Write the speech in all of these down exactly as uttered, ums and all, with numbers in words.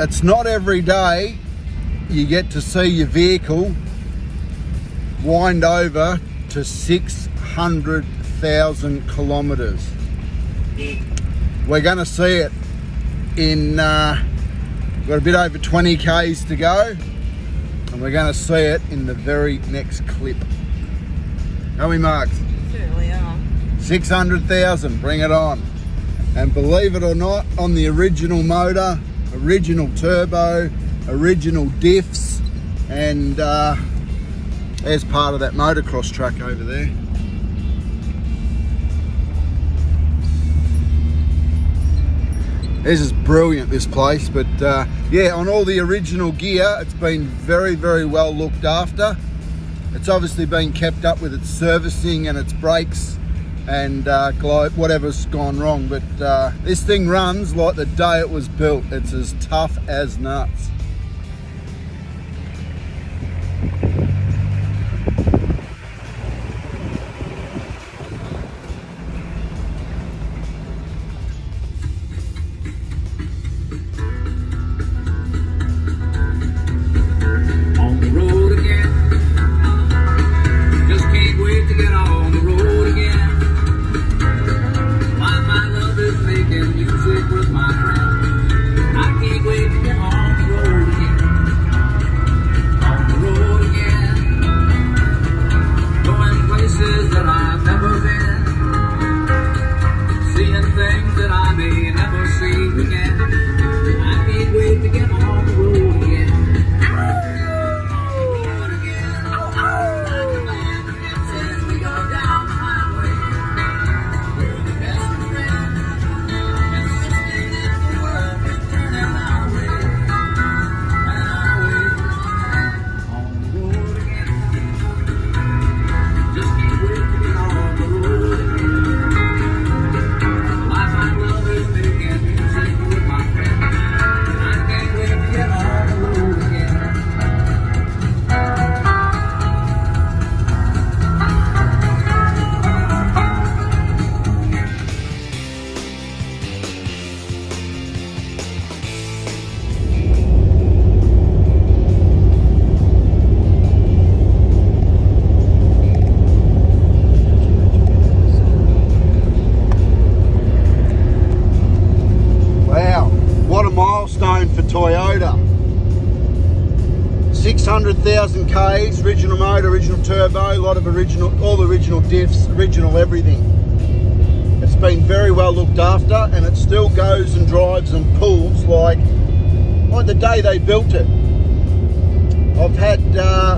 it's not every day you get to see your vehicle wind over to six hundred thousand kilometres. We're going to see it in, uh, we've got a bit over twenty Ks to go, and we're going to see it in the very next clip. Are we, Marks? Certainly are. six hundred thousand, bring it on. And believe it or not, on the original motor, original turbo, original diffs, and uh, there's part of that motocross track over there. This is brilliant, this place, but uh, yeah, on all the original gear, it's been very, very well looked after. It's obviously been kept up with its servicing and its brakes and uh, whatever's gone wrong, but uh, this thing runs like the day it was built. It's as tough as nuts. six hundred thousand Ks, original motor, original turbo, a lot of original, all the original diffs, original everything. It's been very well looked after, and it still goes and drives and pulls like, like the day they built it. I've had uh,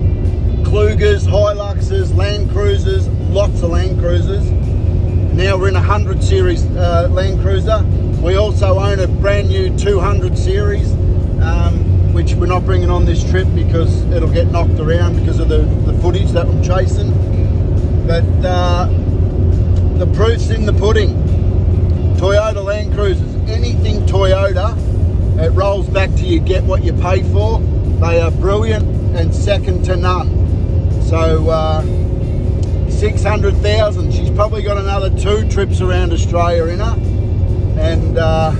Klugers, Hiluxes, Land Cruisers, lots of Land Cruisers. Now we're in a one hundred series uh, Land Cruiser. We also own a brand new two hundred series, um, which we're not bringing on this trip because it'll get knocked around because of the, the footage that I'm chasing. But uh, the proof's in the pudding. Toyota Land Cruisers, anything Toyota, it rolls back to you get what you pay for. They are brilliant and second to none. So uh, six hundred thousand, she's probably got another two trips around Australia in her, and uh,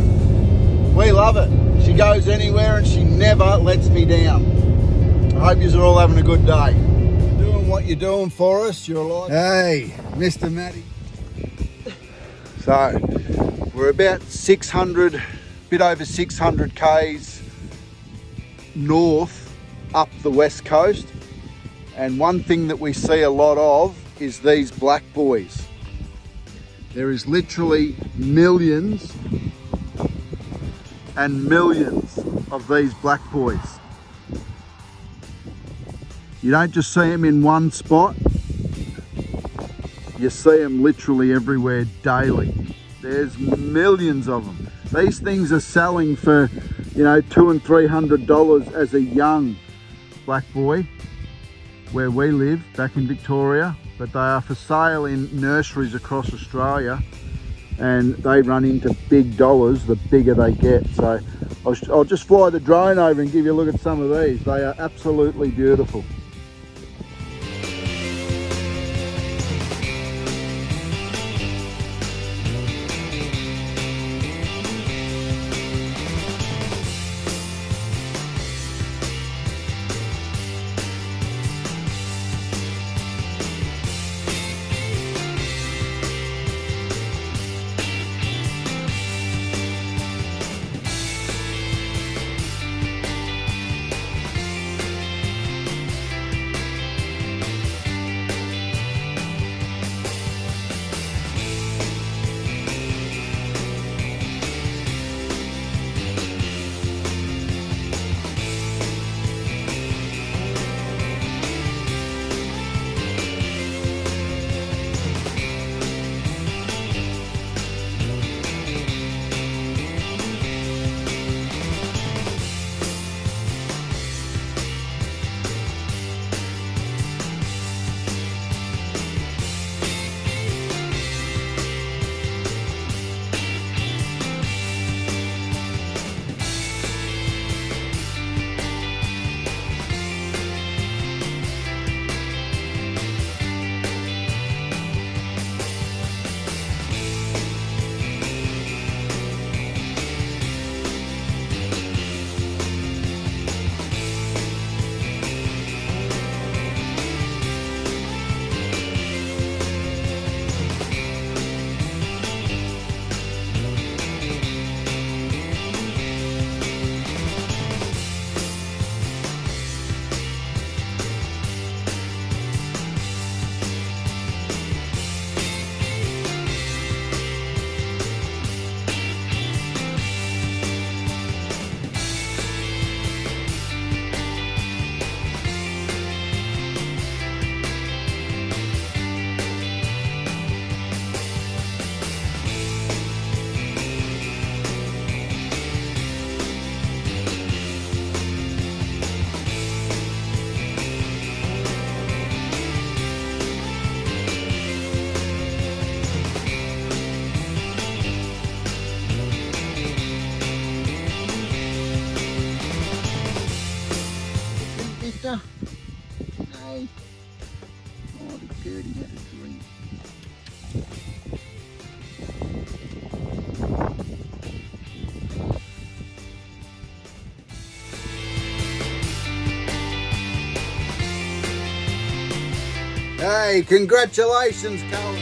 we love it. She goes anywhere and she never lets me down. I hope you're all having a good day. You're doing what you're doing for us. You're alive. Hey, Mister Matty. So, we're about six hundred, bit over six hundred Ks north up the west coast. And one thing that we see a lot of is these black boys. There is literally millions and millions of these black boys. You don't just see them in one spot, you see them literally everywhere daily. There's millions of them. These things are selling for, you know, two and three hundred dollars as a young black boy where we live back in Victoria, but they are for sale in nurseries across Australia, and they run into big dollars the bigger they get. So I'll, I'll just fly the drone over and give you a look at some of these. They are absolutely beautiful. Hey, congratulations, Colin.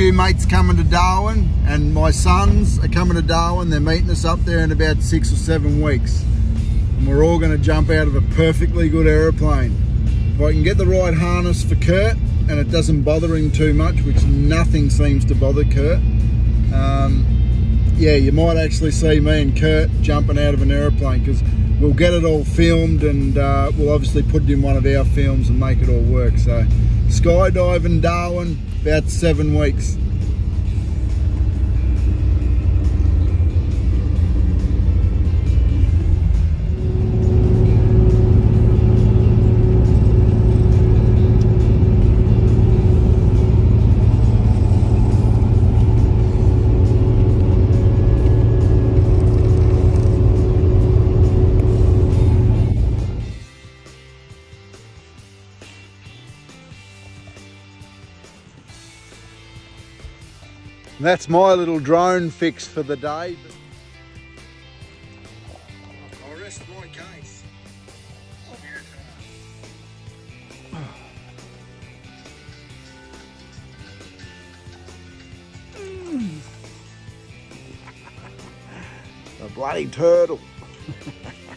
few mates coming to Darwin, and my sons are coming to Darwin. They're meeting us up there in about six or seven weeks. And we're all going to jump out of a perfectly good aeroplane. If I can get the right harness for Kurt and it doesn't bother him too much, which nothing seems to bother Kurt, um, yeah, you might actually see me and Kurt jumping out of an aeroplane, because we'll get it all filmed, and uh, we'll obviously put it in one of our films and make it all work. So skydiving Darwin, about seven weeks. That's my little drone fix for the day. I'll rest my case. A bloody turtle.